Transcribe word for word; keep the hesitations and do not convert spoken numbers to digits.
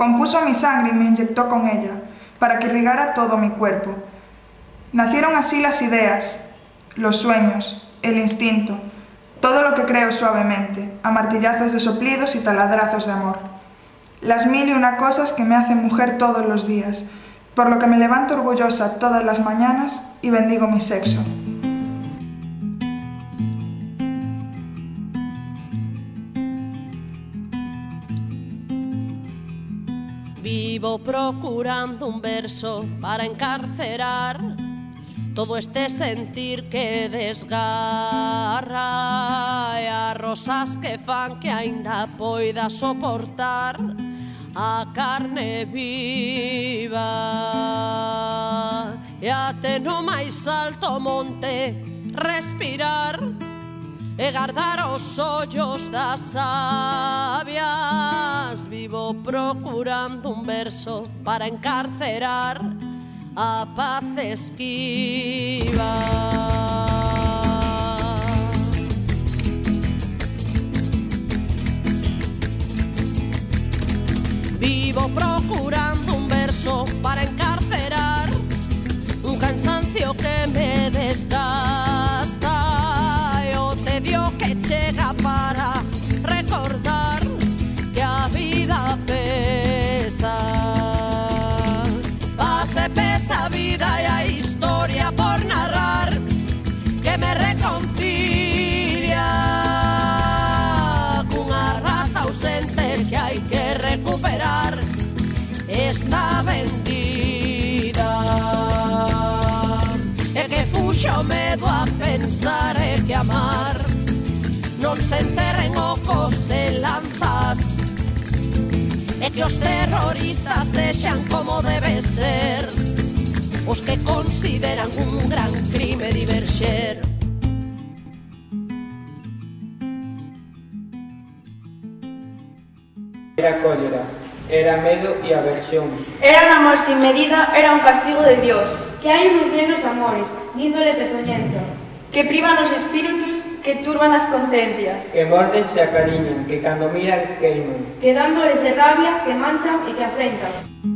Compuso mi sangre y me inyectó con ella, para que irrigara todo mi cuerpo. Nacieron así las ideas, los sueños, el instinto, todo lo que creo suavemente, a martillazos de soplidos y taladrazos de amor. Las mil y una cosas que me hacen mujer todos los días, por lo que me levanto orgullosa todas las mañanas y bendigo mi sexo. Vivo procurando un verso para encarcerar todo este sentir que desgarra e as rosas que fan que aínda poida soportar a carne viva e até no máis alto monte respirar e guardar os ollos das sabias. Vivo procurando un verso para encarcerar a paz esquiva. Vivo procurando un verso para encarcerar un cansancio que me desgasta e o tedio que chega para recordar que a vida pesa. Pase pesa a vida e a historia por narrar que me reconcilia cunha raza ausente que hai que recuperar. Está vendida e que fuxa o medo a pensar e que amar non se encerren ocos e lanzas e que os terroristas sexan como debe ser os que consideran un gran crime diverxer. Era cólera, era medo e aversión. Era un amor sin medida, era un castigo de Dios. Que hai uns nenos amores, díndole pezoñento, que privan os espíritus, que turban as conciencias, Que morden se acariñan, que cando miran queiman, que dándoles de rabia, que manchan e que afrentan.